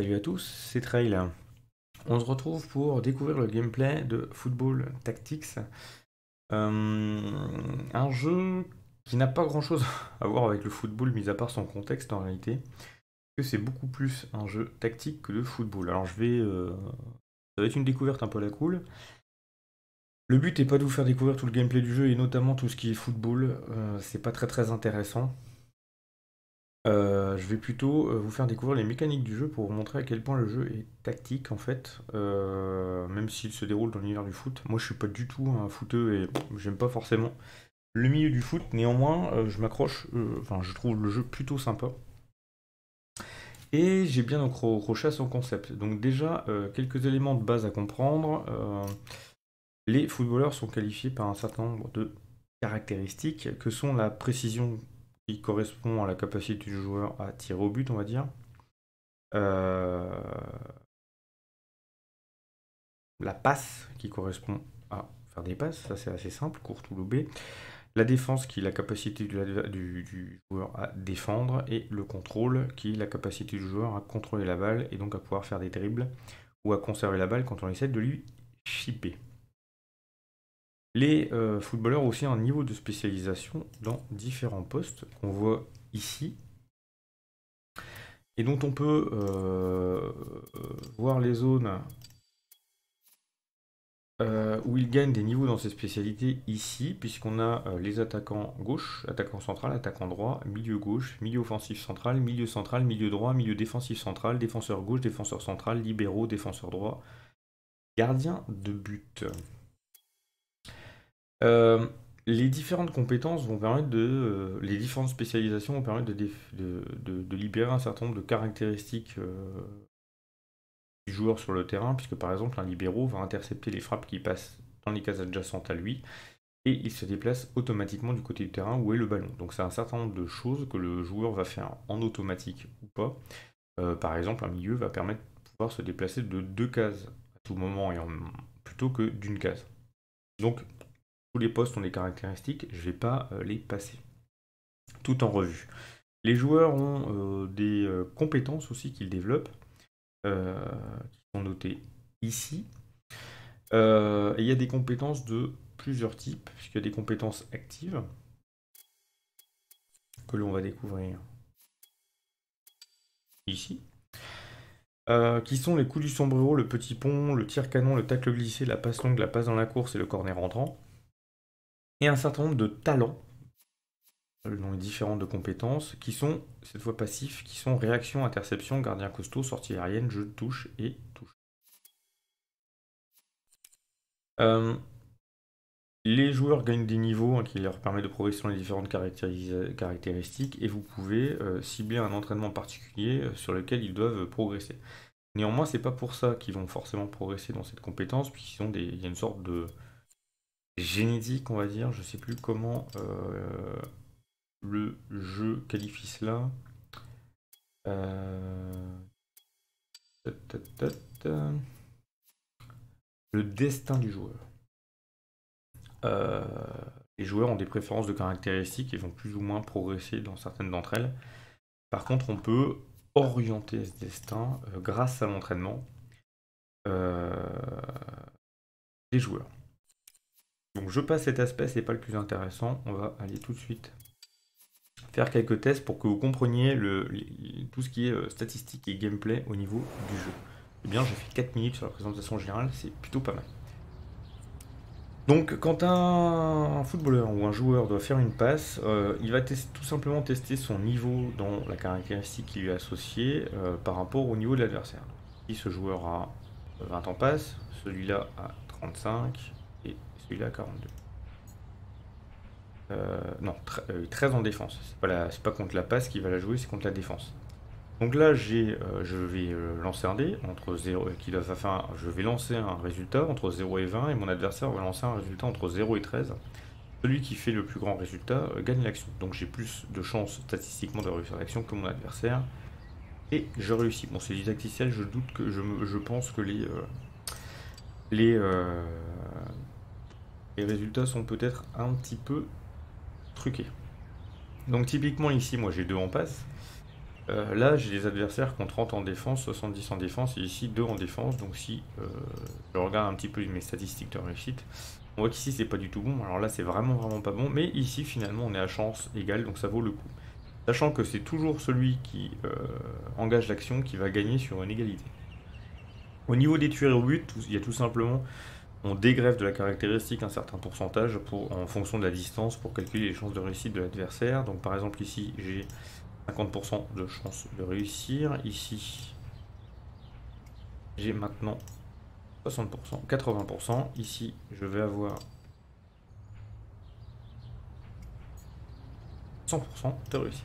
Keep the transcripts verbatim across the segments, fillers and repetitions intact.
Salut à tous, c'est Trail. On se retrouve pour découvrir le gameplay de Football Tactics. Euh, un jeu qui n'a pas grand chose à voir avec le football, mis à part son contexte en réalité. Que c'est beaucoup plus un jeu tactique que de football. Alors je vais. euh, ça va être une découverte un peu à la cool. Le but n'est pas de vous faire découvrir tout le gameplay du jeu et notamment tout ce qui est football. Euh, c'est pas très très intéressant. Euh, je vais plutôt euh, vous faire découvrir les mécaniques du jeu pour vous montrer à quel point le jeu est tactique en fait, euh, même s'il se déroule dans l'univers du foot. Moi je suis pas du tout un footeux et pff, j'aime pas forcément le milieu du foot, néanmoins euh, je m'accroche, euh, enfin je trouve le jeu plutôt sympa. Et j'ai bien accroché à son concept. Donc déjà, euh, quelques éléments de base à comprendre. Euh, les footballeurs sont qualifiés par un certain nombre de caractéristiques que sont la précision qui correspond à la capacité du joueur à tirer au but, on va dire. Euh, la passe qui correspond à faire des passes, ça c'est assez simple, courte ou lobée. La défense qui est la capacité du, du- du joueur à défendre. Et le contrôle qui est la capacité du joueur à contrôler la balle et donc à pouvoir faire des dribbles ou à conserver la balle quand on essaie de lui chipper. Les euh, footballeurs ont aussi un niveau de spécialisation dans différents postes qu'on voit ici et dont on peut euh, voir les zones euh, où ils gagnent des niveaux dans ces spécialités ici, puisqu'on a euh, les attaquants gauche, attaquant central, attaquant droit, milieu gauche, milieu offensif central, milieu central, milieu droit, milieu défensif central, défenseur gauche, défenseur central, libéraux, défenseur droit, gardien de but. Euh, les différentes compétences vont permettre de. Euh, les différentes spécialisations vont permettre de, déf- de- de- de libérer un certain nombre de caractéristiques euh, du joueur sur le terrain, puisque par exemple un libéraux va intercepter les frappes qui passent dans les cases adjacentes à lui, et il se déplace automatiquement du côté du terrain où est le ballon. Donc c'est un certain nombre de choses que le joueur va faire en automatique ou pas. Euh, par exemple, un milieu va permettre de pouvoir se déplacer de deux cases à tout moment et en- plutôt que d'une case. Donc tous les postes ont des caractéristiques, je ne vais pas euh, les passer. Tout en revue. Les joueurs ont euh, des euh, compétences aussi qu'ils développent, euh, qui sont notées ici. Euh, et il y a des compétences de plusieurs types, puisqu'il y a des compétences actives que l'on va découvrir ici, euh, qui sont les coups du sombrero, le petit pont, le tir canon, le tacle glissé, la passe longue, la passe dans la course et le corner rentrant, et un certain nombre de talents, euh, dont les différentes de compétences, qui sont cette fois passifs, qui sont réaction, interception, gardien costaud, sortie aérienne, jeu de touche et touche. Euh, Les joueurs gagnent des niveaux hein, qui leur permettent de progresser dans les différentes caractéris- caractéristiques et vous pouvez euh, cibler un entraînement particulier euh, sur lequel ils doivent progresser. Néanmoins, c'est pas pour ça qu'ils vont forcément progresser dans cette compétence, puisqu'ils ont des, il y a une sorte de génétique, on va dire, je sais plus comment euh, le jeu qualifie cela. Euh, tat, tat, tat, tat. Le destin du joueur. Euh, les joueurs ont des préférences de caractéristiques et vont plus ou moins progresser dans certaines d'entre elles. Par contre, on peut orienter ce destin euh, grâce à l'entraînement euh, des joueurs. Donc je passe cet aspect, c'est pas le plus intéressant. On va aller tout de suite faire quelques tests pour que vous compreniez le, les- tout ce qui est euh, statistique et gameplay au niveau du jeu. Eh bien, j'ai fait quatre minutes sur la présentation générale, c'est plutôt pas mal. Donc, quand un footballeur ou un joueur doit faire une passe, euh, il va test- tout simplement tester son niveau dans la caractéristique qui lui est associée euh, par rapport au niveau de l'adversaire. Si ce joueur a vingt en passe, celui-là a trente-cinq et celui-là a quarante-deux. Euh, non, tre- euh, treize en défense. C'est pas, la- c'est pas contre la passe qu'il va la jouer, c'est contre la défense. Donc là, j'ai, euh, je vais euh, lancer un dé entre zéro, qui doit faire, je vais lancer un résultat entre zéro et vingt et mon adversaire va lancer un résultat entre zéro et treize. Celui qui fait le plus grand résultat euh, gagne l'action. Donc j'ai plus de chances statistiquement de réussir l'action que mon adversaire. Et je réussis. Bon, c'est du tacticiel, je doute que je, me- je pense que les, euh, les, euh, les résultats sont peut-être un petit peu truqués. Donc typiquement ici, moi j'ai deux en passe. Euh, là, j'ai des adversaires qui ont trente en défense, soixante-dix en défense, et ici deux en défense. Donc si euh, je regarde un petit peu mes statistiques de réussite, on voit qu'ici c'est pas du tout bon. Alors là, c'est vraiment vraiment pas bon. Mais ici, finalement, on est à chance égale, donc ça vaut le coup. Sachant que c'est toujours celui qui euh, engage l'action qui va gagner sur une égalité. Au niveau des tueurs au but, il y a tout simplement, on dégrève de la caractéristique un certain pourcentage pour, en fonction de la distance pour calculer les chances de réussite de l'adversaire. Donc par exemple ici, j'ai cinquante pour cent de chances de réussir. Ici, j'ai maintenant soixante pour cent, quatre-vingts pour cent. Ici, je vais avoir cent pour cent de réussite.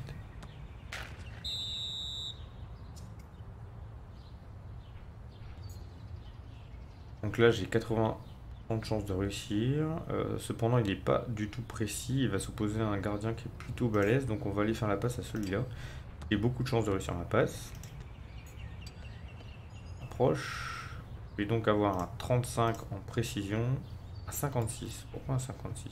Donc là, j'ai quatre-vingts pour cent de chances de réussir. Euh, cependant, il n'est pas du tout précis. Il va s'opposer à un gardien qui est plutôt balèze. Donc on va aller faire la passe à celui-là. J'ai beaucoup de chances de réussir ma passe. Approche. Je vais donc avoir un trente-cinq en précision. À cinquante-six. Pourquoi un cinquante-six?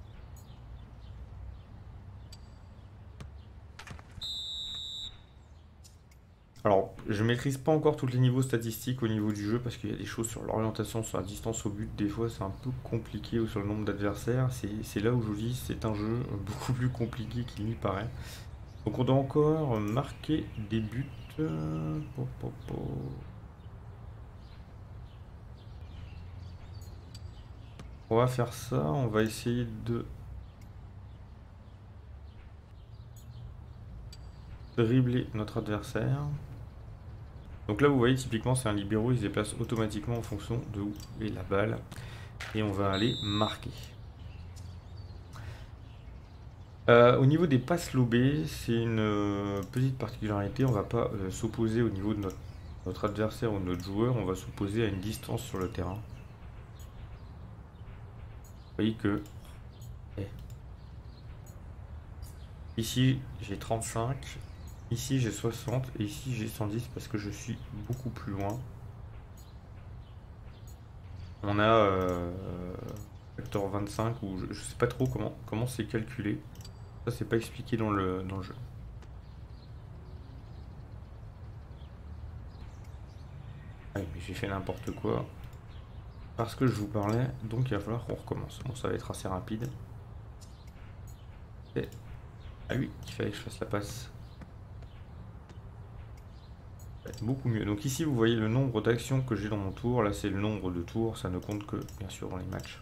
Alors, je maîtrise pas encore tous les niveaux statistiques au niveau du jeu parce qu'il y a des choses sur l'orientation, sur la distance au but. Des fois, c'est un peu compliqué ou sur le nombre d'adversaires. C'est là où je vous dis, c'est un jeu beaucoup plus compliqué qu'il n'y paraît. Donc, on doit encore marquer des buts. Po, po, po. On va faire ça. On va essayer de dribbler notre adversaire. Donc là, vous voyez, typiquement, c'est un libéraux, il se déplace automatiquement en fonction de où est la balle. Et on va aller marquer. Euh, au niveau des passes lobées, c'est une euh, petite particularité. On ne va pas euh, s'opposer au niveau de notre, notre adversaire ou de notre joueur. On va s'opposer à une distance sur le terrain. Vous voyez que... Eh. Ici, j'ai trente-cinq. Ici, j'ai soixante. Et ici, j'ai cent dix parce que je suis beaucoup plus loin. On a euh, facteur vingt-cinq ou je, je sais pas trop comment comment c'est calculé. Ça c'est pas expliqué dans le dans le jeu. Ah oui, mais j'ai fait n'importe quoi parce que je vous parlais, donc il va falloir qu'on recommence. Bon, ça va être assez rapide. Et... Ah oui, il fallait que je fasse la passe. Ça va être beaucoup mieux. Donc ici vous voyez le nombre d'actions que j'ai dans mon tour. Là c'est le nombre de tours, ça ne compte que bien sûr dans les matchs.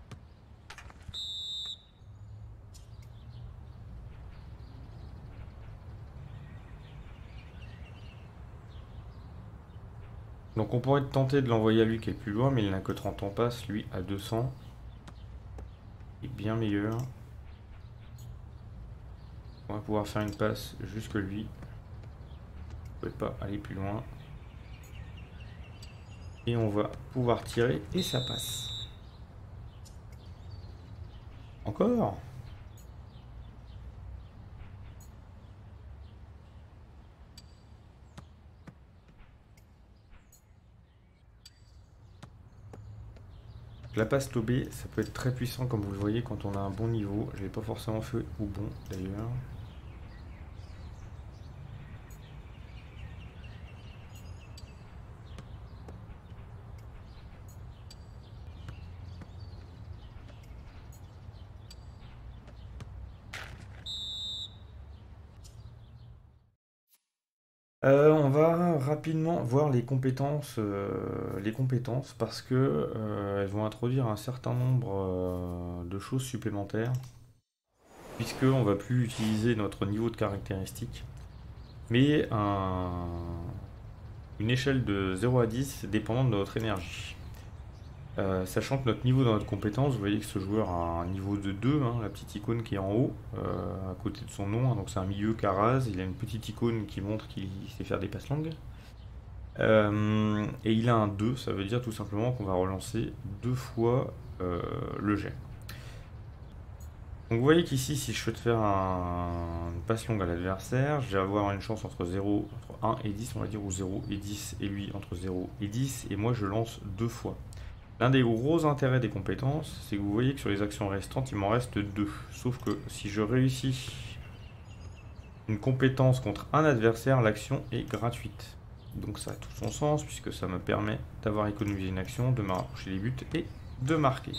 Donc on pourrait tenter de l'envoyer à lui qui est plus loin, mais il n'a que trente en passe, lui à deux cents. Il est bien meilleur. On va pouvoir faire une passe jusque lui. Je ne pouvais pas aller plus loin. Et on va pouvoir tirer et ça passe. Encore ? La passe lobée, ça peut être très puissant comme vous le voyez quand on a un bon niveau. Je ne l'ai pas forcément fait au bon d'ailleurs. Euh, on va rapidement voir les compétences, euh, les compétences parce que euh, elles vont introduire un certain nombre euh, de choses supplémentaires, puisque on va plus utiliser notre niveau de caractéristiques, mais un- une échelle de zéro à dix dépendant de notre énergie. Euh, sachant que notre niveau dans notre compétence, vous voyez que ce joueur a un niveau de deux, hein, la petite icône qui est en haut, euh, à côté de son nom, hein, donc c'est un milieu Karaz, il a une petite icône qui montre qu'il sait faire des passes longues. Euh, et il a un deux, ça veut dire tout simplement qu'on va relancer deux fois euh, le jet. Donc vous voyez qu'ici, si je souhaite faire un, une passe longue à l'adversaire, je vais avoir une chance entre zéro, entre un et dix, on va dire, ou zéro et dix, et lui entre zéro et dix, et moi je lance deux fois. L'un des gros intérêts des compétences, c'est que vous voyez que sur les actions restantes, il m'en reste deux. Sauf que si je réussis une compétence contre un adversaire, l'action est gratuite. Donc ça a tout son sens puisque ça me permet d'avoir économisé une action, de me rapprocher des buts et de marquer.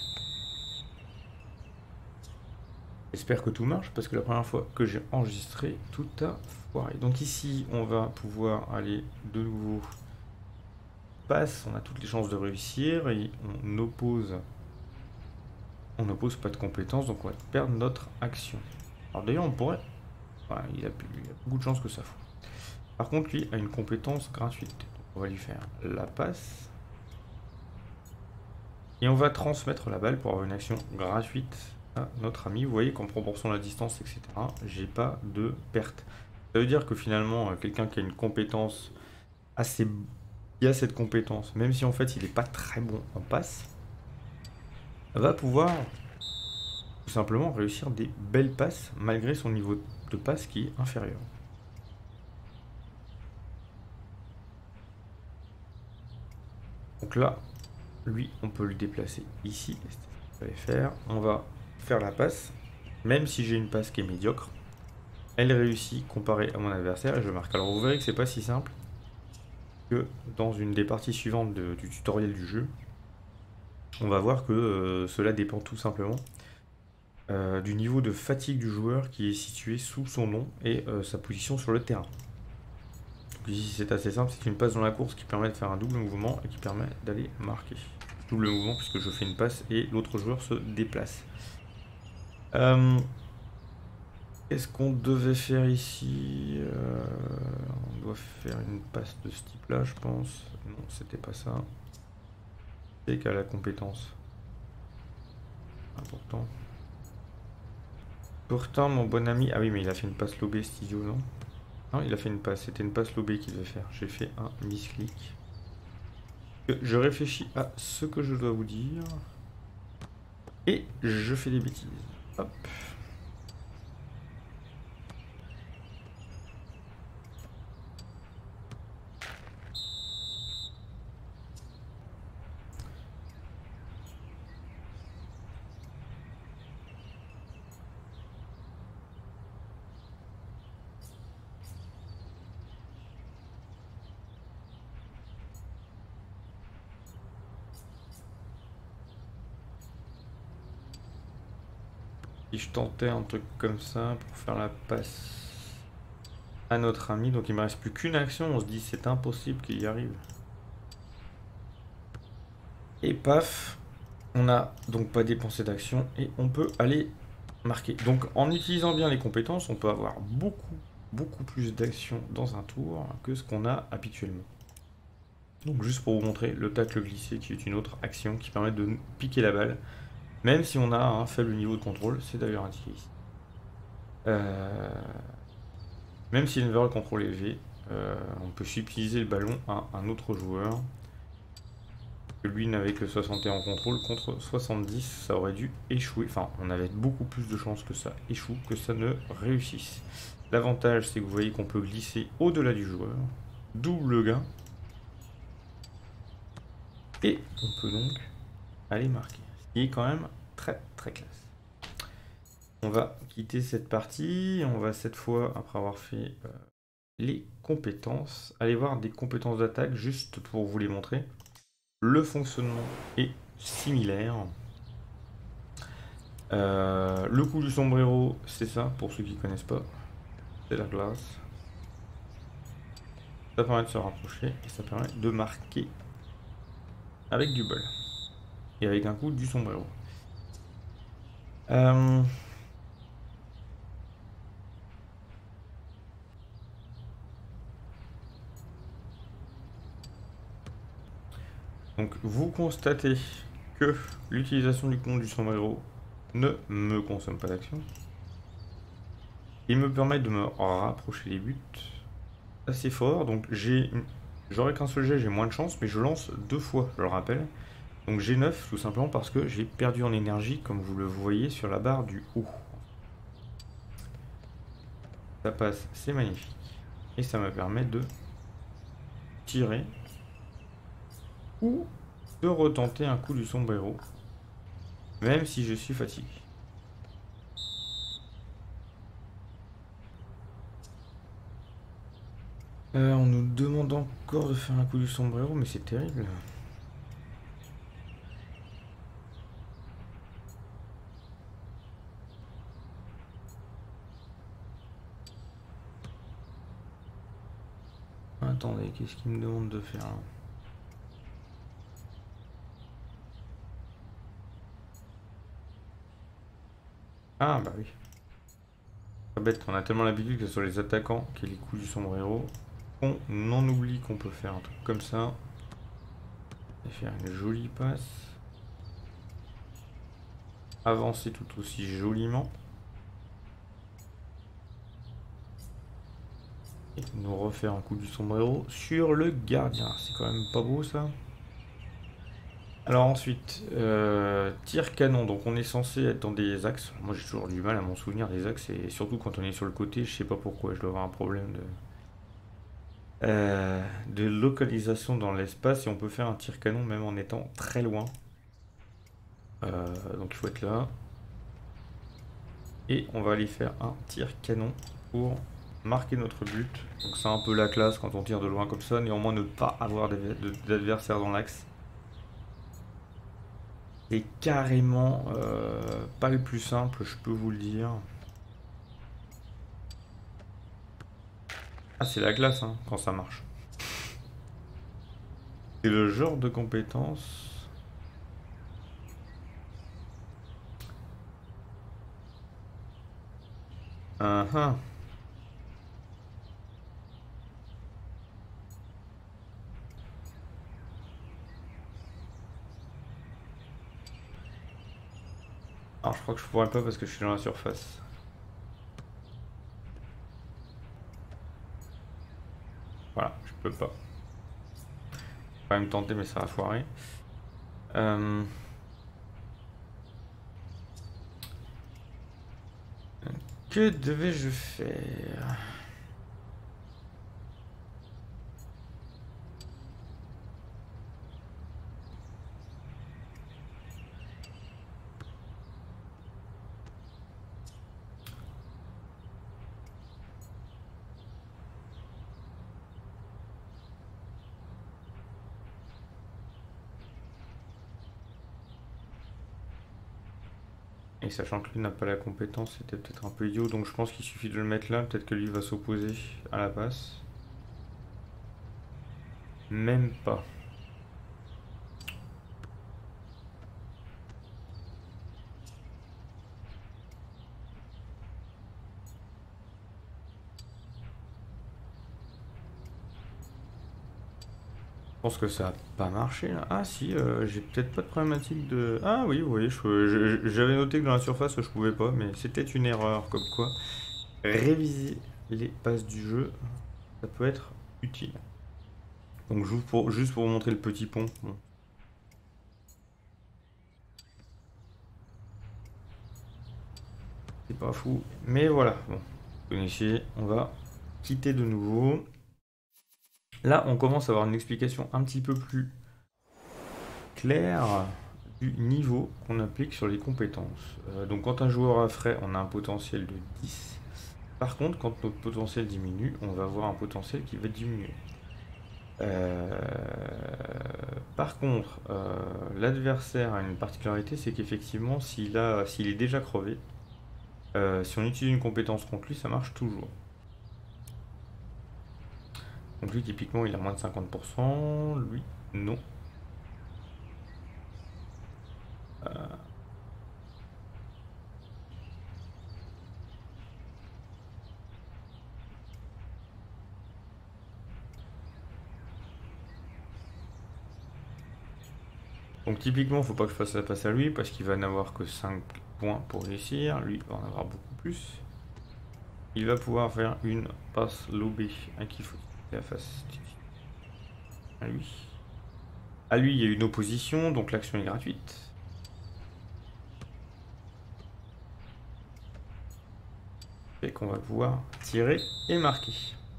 J'espère que tout marche parce que la première fois que j'ai enregistré, tout a foiré. Donc ici, on va pouvoir aller de nouveau passe, on a toutes les chances de réussir et on oppose, on n'oppose pas de compétences, donc on va perdre notre action. Alors d'ailleurs, on pourrait, voilà, il, a, il a beaucoup de chances que ça fout. Par contre, lui a une compétence gratuite. Donc on va lui faire la passe. Et on va transmettre la balle pour avoir une action gratuite à notre ami. Vous voyez qu'en proportion de la distance, et cetera, j'ai pas de perte. Ça veut dire que finalement, quelqu'un qui a une compétence assez... qui a cette compétence, même si en fait il n'est pas très bon en passe, va pouvoir tout simplement réussir des belles passes malgré son niveau de passe qui est inférieur. Donc là, lui, on peut le déplacer ici. C'est ce qu'il fallait faire. On va faire la passe. Même si j'ai une passe qui est médiocre, elle réussit comparée à mon adversaire et je marque. Alors vous verrez que c'est pas si simple que dans une des parties suivantes de, du tutoriel du jeu, on va voir que euh, cela dépend tout simplement euh, du niveau de fatigue du joueur qui est situé sous son nom et euh, sa position sur le terrain. Donc ici c'est assez simple, c'est une passe dans la course qui permet de faire un double mouvement et qui permet d'aller marquer. Double mouvement puisque je fais une passe et l'autre joueur se déplace. Euh, Qu'est-ce qu'on devait faire ici? euh, On doit faire une passe de ce type là je pense. Non, c'était pas ça. C'est qu'à la compétence. Important. Pourtant mon bon ami... Ah oui mais il a fait une passe lobée cet idiot, non? Non, il a fait une passe, c'était une passe lobée qu'il devait faire. J'ai fait un misclick. Je réfléchis à ce que je dois vous dire. Et je fais des bêtises. Hop. Si je tentais un truc comme ça pour faire la passe à notre ami, donc il me reste plus qu'une action, on se dit c'est impossible qu'il y arrive. Et paf, on n'a donc pas dépensé d'action et on peut aller marquer. Donc en utilisant bien les compétences, on peut avoir beaucoup, beaucoup plus d'actions dans un tour que ce qu'on a habituellement. Donc juste pour vous montrer le tacle glissé qui est une autre action qui permet de piquer la balle. Même si on a un faible niveau de contrôle, c'est d'ailleurs indiqué ici. Euh, même si le contrôle est élevé, euh, on peut subtiliser le ballon à un autre joueur. Que lui n'avait que soixante et un en contrôle contre soixante-dix, ça aurait dû échouer. Enfin, on avait beaucoup plus de chances que ça échoue que ça ne réussisse. L'avantage, c'est que vous voyez qu'on peut glisser au-delà du joueur. Double gain. Et on peut donc aller marquer. Ce qui est quand même très très classe. On va quitter cette partie. On va cette fois, après avoir fait euh, les compétences, aller voir des compétences d'attaque juste pour vous les montrer. Le fonctionnement est similaire. Euh, le coup du sombrero, c'est ça, pour ceux qui ne connaissent pas. C'est la glace. Ça permet de se rapprocher et ça permet de marquer avec du bol. Et avec un coup du sombrero. Euh... Donc vous constatez que l'utilisation du compte du sombrero ne me consomme pas d'action. Il me permet de me rapprocher des buts assez fort. Donc j'ai, j'aurais qu'un seul jet, j'ai moins de chance, mais je lance deux fois, je le rappelle. Donc j'ai neuf tout simplement parce que j'ai perdu en énergie, comme vous le voyez sur la barre du haut. Ça passe, c'est magnifique. Et ça me permet de tirer ou de retenter un coup du sombrero, même si je suis fatigué. Euh, on nous demande encore de faire un coup du sombrero, mais c'est terrible. Attendez, qu'est-ce qu'il me demande de faire là? Ah bah oui. Pas bête, on a tellement l'habitude que ce soit les attaquants qui aient les coups du sombrero. On en oublie qu'on peut faire un truc comme ça. Et faire une jolie passe. Avancer tout aussi joliment. Et nous refaire un coup du sombrero sur le gardien. C'est quand même pas beau ça. Alors ensuite, euh, tir canon. Donc on est censé être dans des axes. Moi j'ai toujours du mal à m'en souvenir des axes. Et surtout quand on est sur le côté, je sais pas pourquoi. Je dois avoir un problème de... Euh, de localisation dans l'espace. Et on peut faire un tir canon même en étant très loin. Euh, donc il faut être là. Et on va aller faire un tir canon pour marquer notre but. Donc c'est un peu la classe quand on tire de loin comme ça. Néanmoins ne pas avoir d'adversaire dans l'axe. C'est carrément euh, pas le plus simple, je peux vous le dire. Ah, c'est la classe hein, quand ça marche. C'est le genre de compétence. Uh -huh. Alors je crois que je pourrais pas parce que je suis dans la surface. Voilà, je peux pas. Je vais quand même tenter mais ça va foirer. Euh... Que devais-je faire? Et sachant que lui n'a pas la compétence, c'était peut-être un peu idiot, donc je pense qu'il suffit de le mettre là, peut-être que lui va s'opposer à la passe. Même pas. Je pense que ça a pas marché là. Ah si, euh, j'ai peut-être pas de problématique de... Ah oui, oui, j'avais noté que dans la surface je pouvais pas, mais c'était une erreur, comme quoi réviser les passes du jeu, ça peut être utile. Donc juste pour, juste pour vous montrer le petit pont. Bon. C'est pas fou, mais voilà. Bon, vous connaissez, on va quitter de nouveau. Là, on commence à avoir une explication un petit peu plus claire du niveau qu'on applique sur les compétences. Euh, donc quand un joueur a frais, on a un potentiel de dix. Par contre, quand notre potentiel diminue, on va avoir un potentiel qui va diminuer. Euh, par contre, euh, l'adversaire a une particularité, c'est qu'effectivement, s'il a, s'il est déjà crevé, euh, si on utilise une compétence contre lui, ça marche toujours. Donc lui, typiquement, il a moins de cinquante pour cent, lui, non. Euh, Donc typiquement, il ne faut pas que je fasse la passe à lui parce qu'il va n'avoir que cinq points pour réussir. Lui va en avoir beaucoup plus. Il va pouvoir faire une passe lobée à qui faut la face à lui. À lui, il y a une opposition, donc l'action est gratuite. Et qu'on va pouvoir tirer et marquer.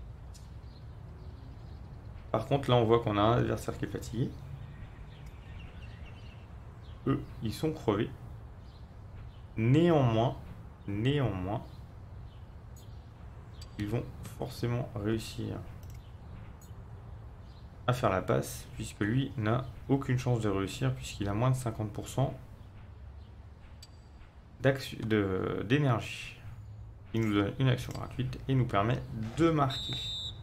Par contre, là, on voit qu'on a un adversaire qui est fatigué. Eux, ils sont crevés. Néanmoins, néanmoins, ils vont forcément réussir à faire la passe, puisque lui n'a aucune chance de réussir, puisqu'il a moins de cinquante pour cent d'énergie. Il nous donne une action gratuite et nous permet de marquer.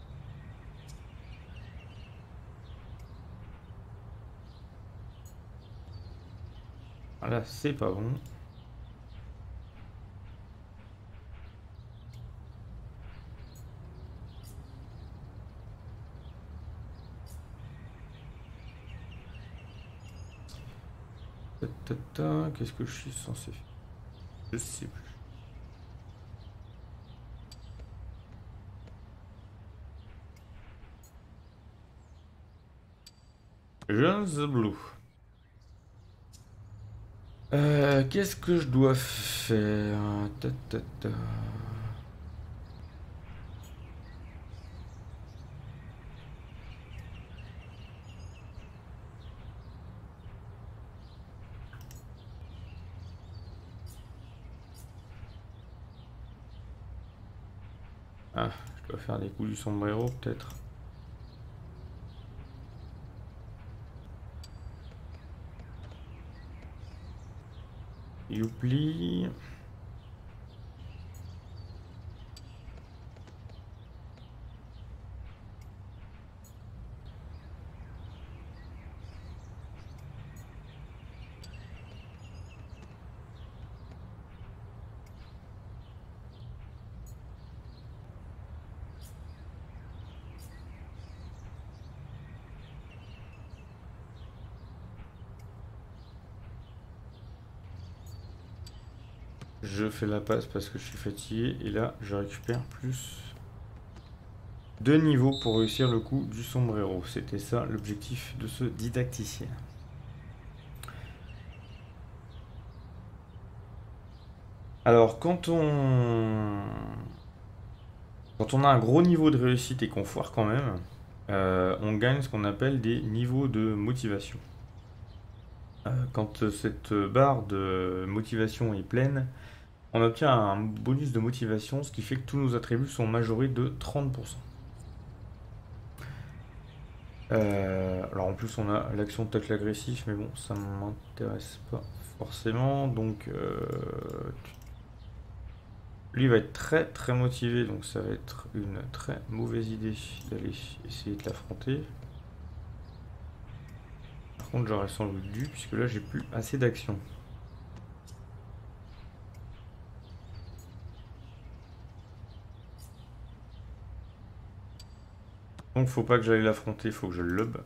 Là, c'est pas bon. Qu'est-ce que je suis censé faire? Je sais plus. Jones the Blue. Euh, Qu'est-ce que je dois faire? ta, ta, ta. Ah, je dois faire des coups du sombrero peut-être. Youpli. Je fais la passe parce que je suis fatigué et là je récupère plus de niveaux pour réussir le coup du sombrero. C'était ça l'objectif de ce didacticien. Alors quand on quand on a un gros niveau de réussite et qu'on foire quand même, euh, on gagne ce qu'on appelle des niveaux de motivation. Euh, quand cette barre de motivation est pleine, on obtient un bonus de motivation, ce qui fait que tous nos attributs sont majorés de trente pour cent. Euh, alors en plus on a l'action de tacle agressif, mais bon ça m'intéresse pas forcément, donc euh, lui va être très très motivé, donc ça va être une très mauvaise idée d'aller essayer de l'affronter. Par contre j'aurais sans doute dû, puisque là j'ai plus assez d'action. Donc faut pas que j'aille l'affronter, faut que je le lobe.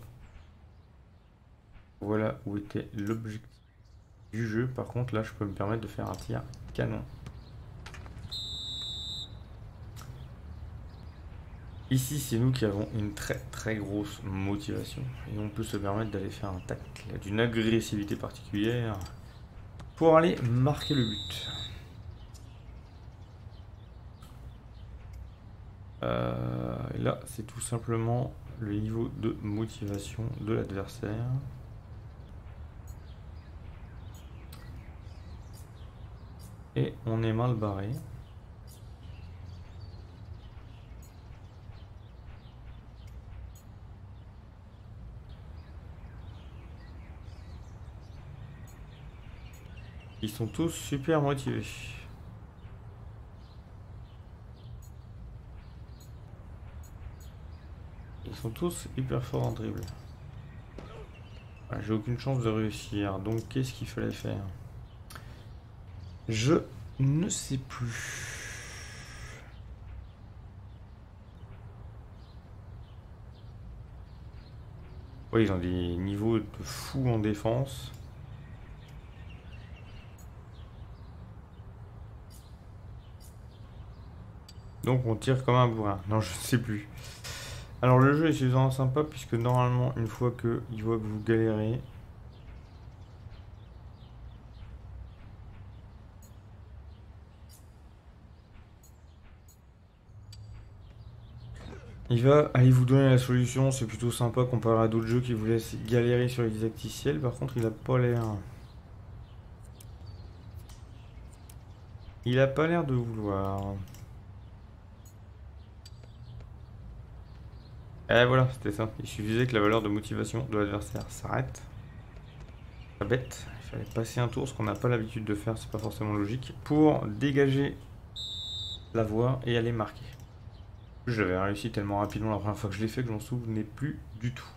Voilà où était l'objectif du jeu. Par contre là je peux me permettre de faire un tir canon. Ici c'est nous qui avons une très très grosse motivation. Et on peut se permettre d'aller faire un tacle d'une agressivité particulière pour aller marquer le but. Euh, et là c'est tout simplement le niveau de motivation de l'adversaire. Et on est mal barré. Ils sont tous super motivés. Ils sont tous hyper forts en dribble. J'ai aucune chance de réussir. Donc qu'est-ce qu'il fallait faire? Je ne sais plus. Oui, ils ont des niveaux de fou en défense. Donc on tire comme un bourrin. Non, je ne sais plus. Alors le jeu est suffisamment sympa puisque normalement, une fois qu'il voit que vous galérez, il va aller vous donner la solution. C'est plutôt sympa comparé à d'autres jeux qui vous laissent galérer sur les didacticiels. Par contre, il a pas l'air... Il a pas l'air de vouloir. Et voilà, c'était ça. Il suffisait que la valeur de motivation de l'adversaire s'arrête. Pas bête, il fallait passer un tour, ce qu'on n'a pas l'habitude de faire, c'est pas forcément logique, pour dégager la voie et aller marquer. Je l'avais réussi tellement rapidement la première fois que je l'ai fait que j'en souvenais plus du tout.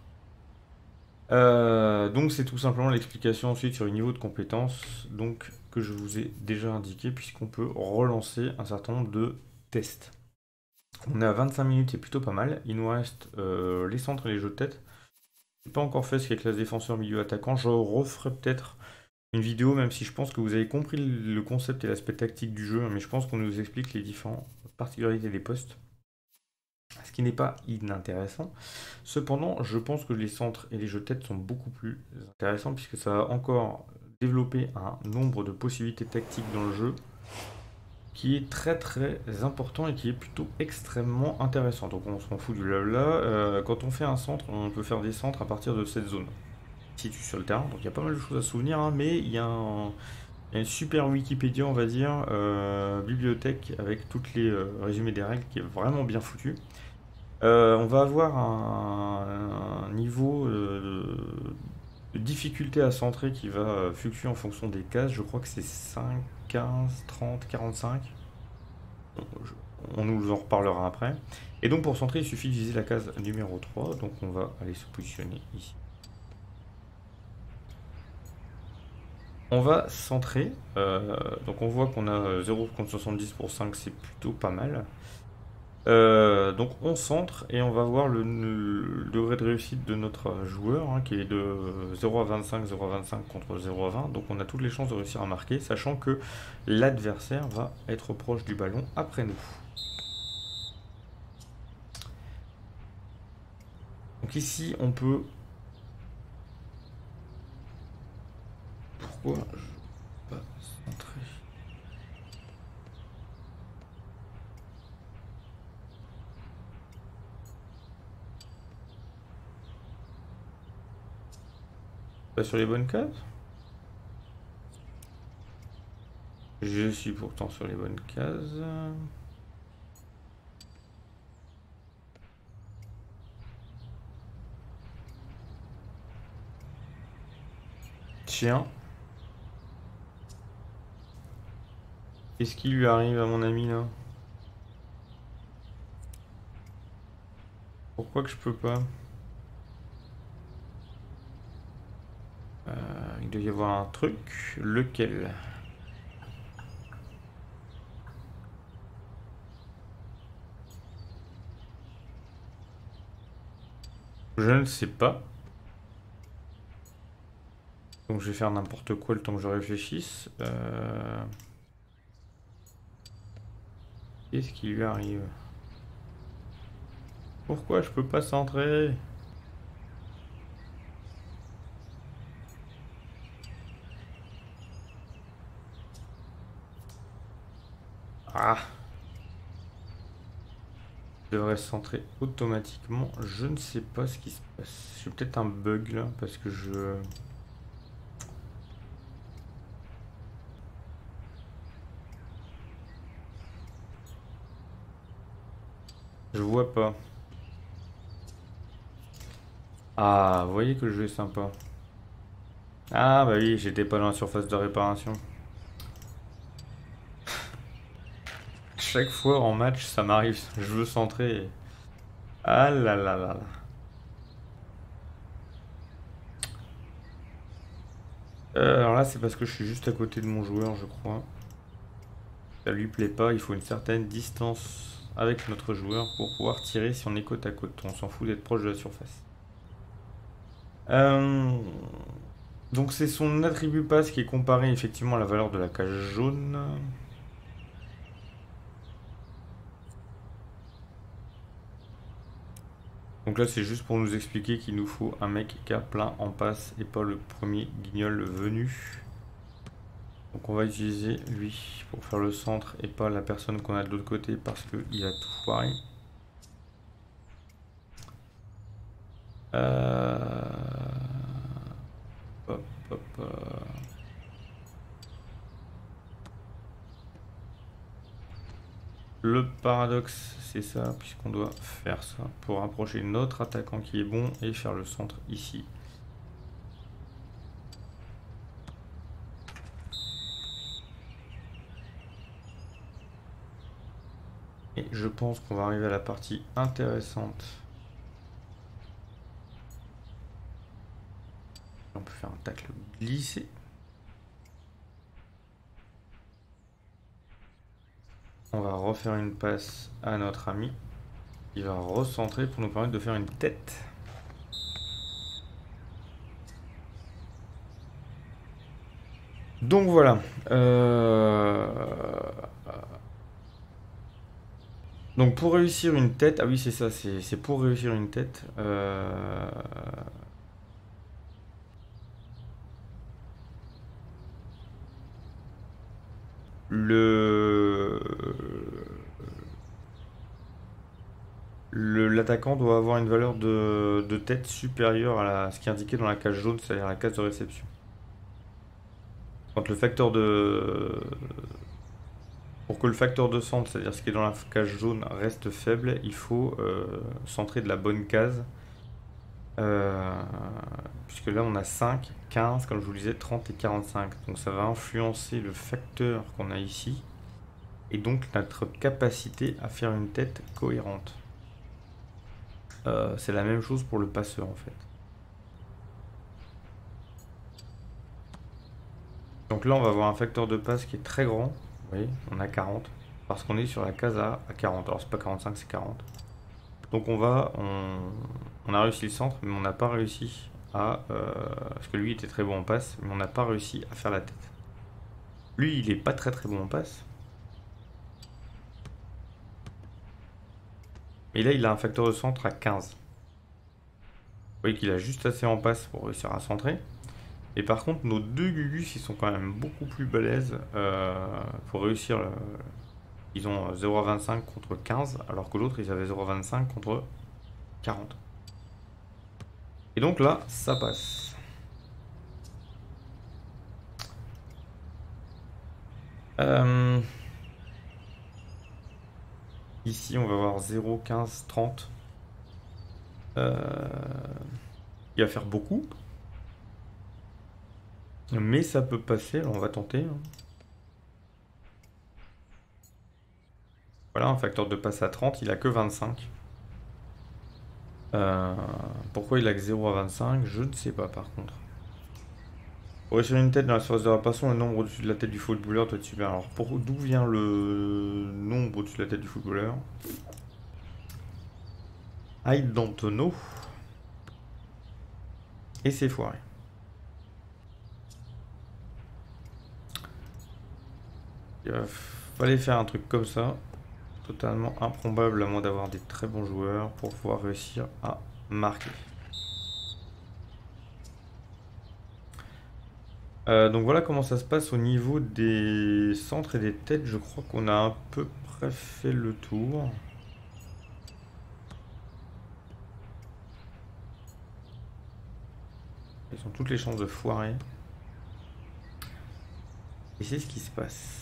Euh, donc c'est tout simplement l'explication ensuite sur les niveaux de compétences donc, que je vous ai déjà indiqué puisqu'on peut relancer un certain nombre de tests. On est à vingt-cinq minutes, c'est plutôt pas mal. Il nous reste euh, les centres et les jeux de tête. Je n'ai pas encore fait ce qui est classe défenseur, milieu, attaquant. Je referai peut-être une vidéo, même si je pense que vous avez compris le concept et l'aspect tactique du jeu, mais je pense qu'on nous explique les différentes particularités des postes, ce qui n'est pas inintéressant. Cependant, je pense que les centres et les jeux de tête sont beaucoup plus intéressants, puisque ça va encore développer un nombre de possibilités tactiques dans le jeu, qui est très très important et qui est plutôt extrêmement intéressant. Donc on s'en fout du blabla. Euh, quand on fait un centre, on peut faire des centres à partir de cette zone situe sur le terrain. Donc il y a pas mal de choses à se souvenir, hein, mais il y a un, il y a une super Wikipédia, on va dire, euh, bibliothèque avec toutes les euh, résumés des règles qui est vraiment bien foutu. Euh, on va avoir un, un niveau euh, de difficulté à centrer qui va euh, fluctuer en fonction des cases. Je crois que c'est cinq, quinze, trente, quarante-cinq. On nous en reparlera après. Et donc pour centrer, il suffit d'utiliser la case numéro trois. Donc on va aller se positionner ici. On va centrer. Euh, donc on voit qu'on a zéro virgule soixante-dix pour cinq, c'est plutôt pas mal. Euh, donc on centre et on va voir le, le degré de réussite de notre joueur hein, qui est de zéro à vingt-cinq, zéro à vingt-cinq contre zéro à vingt. Donc on a toutes les chances de réussir à marquer, sachant que l'adversaire va être proche du ballon après nous. Donc ici on peut... Pourquoi je peux pas centrer? Pas sur les bonnes cases? Je suis pourtant sur les bonnes cases. Tiens. Qu'est-ce qui lui arrive à mon ami là? Pourquoi que je peux pas? euh, Il doit y avoir un truc. Lequel? Je ne sais pas. Donc je vais faire n'importe quoi le temps que je réfléchisse. Euh... Qu'est-ce qui lui arrive? Pourquoi je peux pas centrer? Ah! Je devrais centrer automatiquement. Je ne sais pas ce qui se passe. J'ai peut-être un bug là parce que je... Je vois pas. Ah, vous voyez que le jeu est sympa. Ah bah oui, j'étais pas dans la surface de réparation. Chaque fois en match, ça m'arrive. Je veux centrer. et- Ah là là là là. Euh, alors là, c'est parce que je suis juste à côté de mon joueur, je crois. Ça lui plaît pas, il faut une certaine distance avec notre joueur pour pouvoir tirer si on est côte à côte. On s'en fout d'être proche de la surface. Euh, Donc c'est son attribut passe qui est comparé effectivement à la valeur de la cage jaune. Donc là c'est juste pour nous expliquer qu'il nous faut un mec qui a plein en passe et pas le premier guignol venu. Donc on va utiliser lui pour faire le centre et pas la personne qu'on a de l'autre côté parce qu'il a tout foiré. Euh... Hop, hop, hop. Le paradoxe, c'est ça, puisqu'on doit faire ça pour rapprocher notre attaquant qui est bon et faire le centre ici. Et je pense qu'on va arriver à la partie intéressante. On peut faire un tacle glissé. On va refaire une passe à notre ami. Il va recentrer pour nous permettre de faire une tête. Donc voilà. Euh... Donc pour réussir une tête... Ah oui, c'est ça, c'est pour réussir une tête. Euh... Le... L'attaquant doit avoir une valeur de, de tête supérieure à la, ce qui est indiqué dans la case jaune, c'est-à-dire la case de réception. Quand le facteur de... Pour que le facteur de centre, c'est-à-dire ce qui est dans la case jaune, reste faible, il faut euh, centrer de la bonne case. Euh, puisque là on a cinq, quinze, comme je vous le disais, trente et quarante-cinq. Donc ça va influencer le facteur qu'on a ici. Et donc notre capacité à faire une tête cohérente. Euh, c'est la même chose pour le passeur en fait. Donc là on va avoir un facteur de passe qui est très grand. Vous voyez, on a quarante. Parce qu'on est sur la case à quarante. Alors c'est pas quarante-cinq, c'est quarante. Donc on va... On, on a réussi le centre, mais on n'a pas réussi à... Euh, parce que lui était très bon en passe, mais on n'a pas réussi à faire la tête. Lui il est pas très très bon en passe. Et là il a un facteur de centre à quinze. Vous voyez qu'il a juste assez en passe pour réussir à centrer. Et par contre, nos deux Gugus, ils sont quand même beaucoup plus balèzes euh, pour réussir. Le... Ils ont zéro virgule vingt-cinq contre quinze, alors que l'autre, ils avaient zéro virgule vingt-cinq contre quarante. Et donc là, ça passe. Euh... Ici, on va avoir zéro, quinze, trente. Euh... Il va faire beaucoup. Mais ça peut passer, alors on va tenter. Voilà, un facteur de passe à trente, il a que vingt-cinq. Euh, pourquoi il a que zéro à vingt-cinq? Je ne sais pas par contre. Pour réussir une tête dans la surface de réparation, le nombre au-dessus de la tête du footballeur doit être super. Alors d'où vient le nombre au-dessus de la tête du footballeur? I don't know. Et c'est foiré. Il fallait faire un truc comme ça. Totalement improbable à moins d'avoir des très bons joueurs pour pouvoir réussir à marquer. Euh, donc voilà comment ça se passe au niveau des centres et des têtes. Je crois qu'on a à peu près fait le tour. Ils ont toutes les chances de foirer. Et c'est ce qui se passe.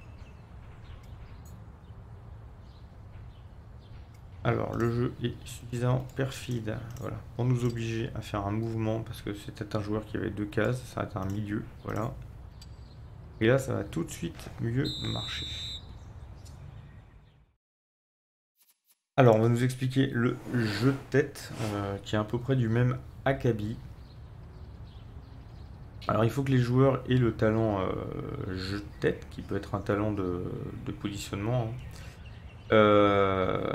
Alors, le jeu est suffisamment perfide, voilà, pour nous obliger à faire un mouvement, parce que c'était un joueur qui avait deux cases, ça va être un milieu, voilà. Et là, ça va tout de suite mieux marcher. Alors, on va nous expliquer le jeu de tête, euh, qui est à peu près du même acabit. Alors, il faut que les joueurs aient le talent euh, jeu de tête, qui peut être un talent de, de positionnement. Hein. Euh...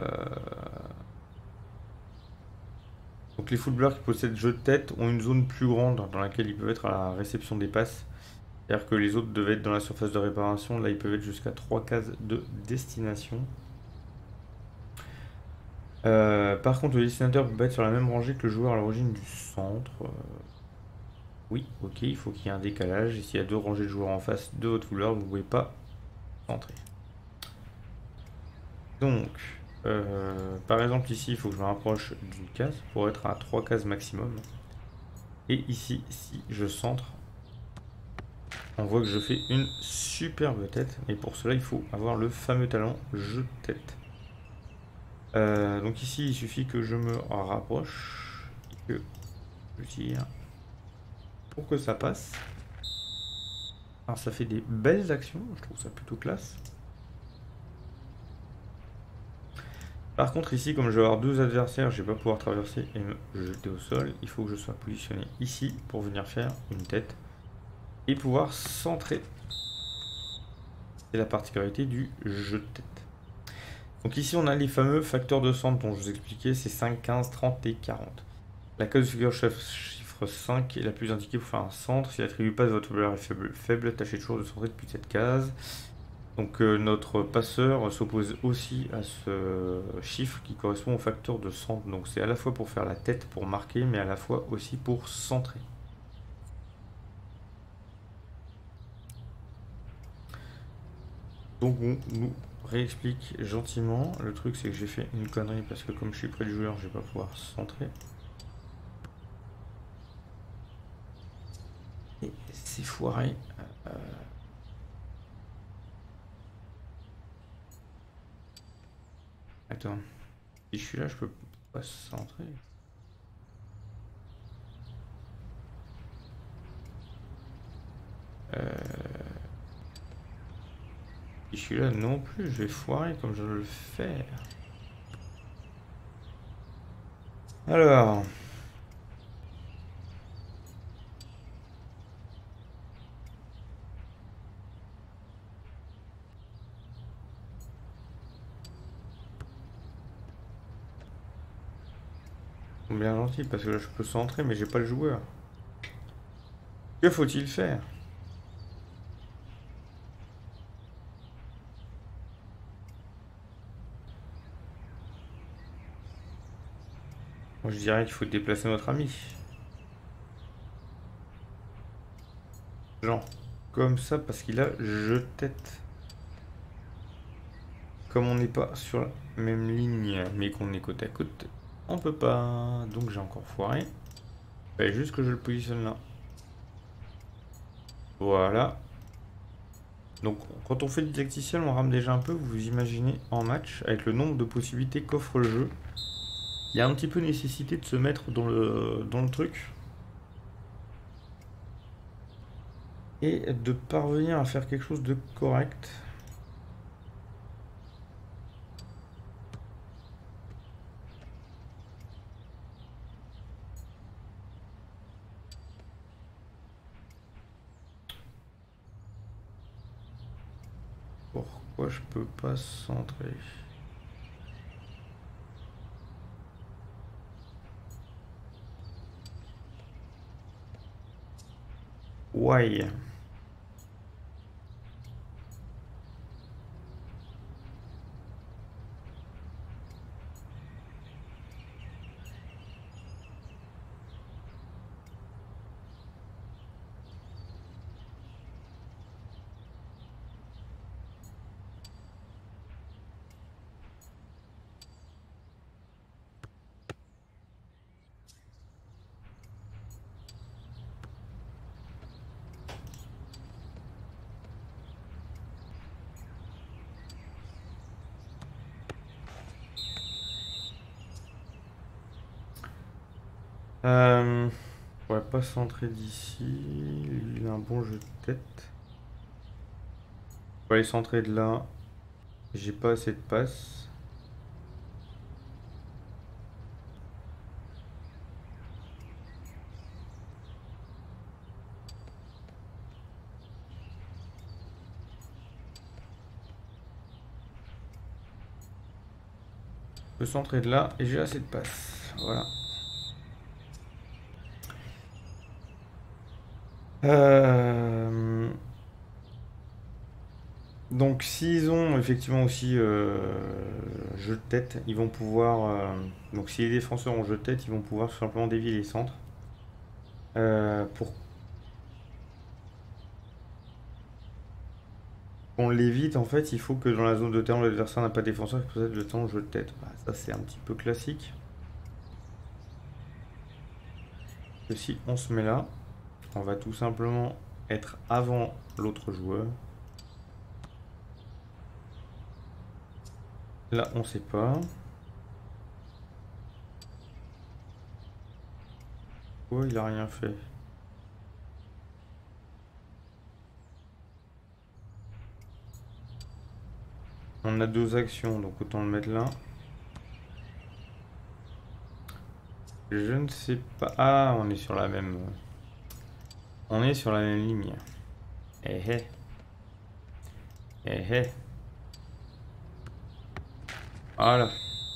Donc les footballeurs qui possèdent jeu de tête ont une zone plus grande dans laquelle ils peuvent être à la réception des passes. C'est-à-dire que les autres devaient être dans la surface de réparation. Là, ils peuvent être jusqu'à trois cases de destination. Euh, par contre, le destinateur peut pas être sur la même rangée que le joueur à l'origine du centre. Euh, oui, ok, il faut qu'il y ait un décalage. Et s'il y a deux rangées de joueurs en face de votre footballeur, vous ne pouvez pas entrer. Donc, euh, par exemple, ici, il faut que je me rapproche d'une case pour être à trois cases maximum. Et ici, si je centre, on voit que je fais une superbe tête. Et pour cela, il faut avoir le fameux talent jeu de tête. Euh, donc ici, il suffit que je me rapproche et que je tire pour que ça passe. Alors ça fait des belles actions, je trouve ça plutôt classe. Par contre ici, comme je vais avoir deux adversaires, je vais pas pouvoir traverser et me jeter au sol. Il faut que je sois positionné ici pour venir faire une tête et pouvoir centrer. C'est la particularité du jeu de tête. Donc ici on a les fameux facteurs de centre dont je vous expliquais, c'est cinq, quinze, trente et quarante. La case de figure chiffre cinq est la plus indiquée pour faire un centre. Si l'attribut passe, votre valeur est faible, faible, tâchez toujours de centrer depuis cette case. Donc euh, notre passeur s'oppose aussi à ce chiffre qui correspond au facteur de centre. Donc c'est à la fois pour faire la tête, pour marquer, mais à la fois aussi pour centrer. Donc on nous réexplique gentiment. Le truc c'est que j'ai fait une connerie parce que comme je suis près du joueur, je vais pas pouvoir centrer. Et c'est foiré. Euh... Attends. Si je suis là, je peux pas centrer. Euh... Si je suis là non plus, je vais foirer comme je veux le faire. Alors... Bien gentil, parce que là je peux centrer, mais j'ai pas le joueur. Que faut-il faire? Moi je dirais qu'il faut déplacer notre ami. Genre, comme ça, parce qu'il a jeu de tête. Comme on n'est pas sur la même ligne, mais qu'on est côte à côte, on peut pas. Donc j'ai encore foiré. Il fallait juste que je le positionne là. Voilà. Donc quand on fait du tacticiel, on rame déjà un peu, vous imaginez en match, avec le nombre de possibilités qu'offre le jeu. Il y a un petit peu nécessité de se mettre dans le, dans le truc. Et de parvenir à faire quelque chose de correct. Pourquoi je peux pas centrer? Why? Euh, on pourrait pas centrer d'ici. Il a un bon jeu de tête. On va aller centrer de là. J'ai pas assez de passes. Je peux centrer de là et j'ai assez de passes. Voilà. Euh... Donc s'ils ont effectivement aussi euh, jeu de tête, ils vont pouvoir... euh, Donc si les défenseurs ont jeu de tête, ils vont pouvoir tout simplement dévier les centres. Euh, pour qu'on l'évite, en fait, il faut que dans la zone de terrain, l'adversaire n'a pas de défenseur qui possède le temps jeu de tête. Bah, ça c'est un petit peu classique. Que si on se met là, on va tout simplement être avant l'autre joueur. Là, on sait pas. Ouais, il a rien fait. On a deux actions, donc autant le mettre là. Je ne sais pas. Ah, on est sur la même. On est sur la même ligne. Eh eh. Eh eh. Voilà.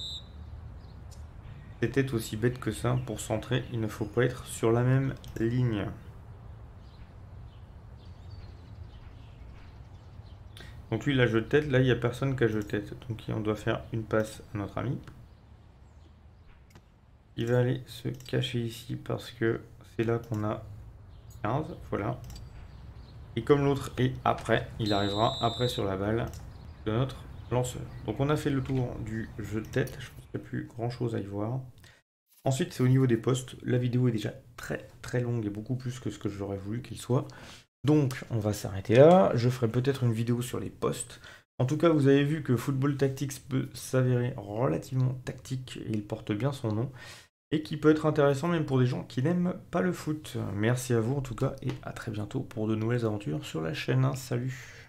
C'était aussi bête que ça. Pour centrer, il ne faut pas être sur la même ligne. Donc lui, il a jeu de tête. Là, il n'y a personne qui a jeu de tête. Donc on doit faire une passe à notre ami. Il va aller se cacher ici parce que c'est là qu'on a quinze. Voilà. Et comme l'autre est après, il arrivera après sur la balle de notre lanceur. Donc on a fait le tour du jeu de tête. Je pense qu'il n'y a plus grand chose à y voir. Ensuite, c'est au niveau des postes. La vidéo est déjà très très longue et beaucoup plus que ce que j'aurais voulu qu'il soit. Donc on va s'arrêter là. Je ferai peut-être une vidéo sur les postes. En tout cas, vous avez vu que Football Tactics peut s'avérer relativement tactique et il porte bien son nom. Et qui peut être intéressant même pour des gens qui n'aiment pas le foot. Merci à vous en tout cas et à très bientôt pour de nouvelles aventures sur la chaîne. Salut!